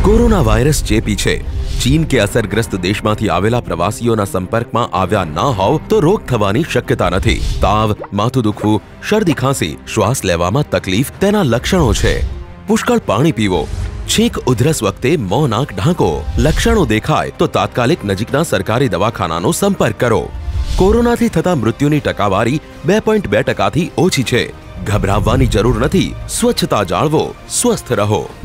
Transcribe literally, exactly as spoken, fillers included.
Corona virus ચેપી છે। ચીન કે અસરગ્રસ્ત દેશમાંથી આવેલા પ્રવાસીઓના સંપર્કમાં આવ્યા ના હોવ તો રોગ થવાની શક્યતા નથી। તાવ, માથું દુખવું, શરદી ખાંસી, શ્વાસ લેવામાં તકલીફ તેના લક્ષણો છે। પુષ્કળ પાણી પીવો, છીંક ઉધરસ વખતે મોં નાક ઢાંકો। લક્ષણો દેખાય તો તાત્કાલિક નજીકના સરકારી દવાખાનાનો સંપર્ક કરો। કોરોનાથી થતા મૃત્યુની ટકાવારી બે પોઈન્ટ બે ટકાથી ઓછી છે। ગભરાવવાની જરૂર નથી। સ્વચ્છતા જાળવો, સ્વસ્થ રહો।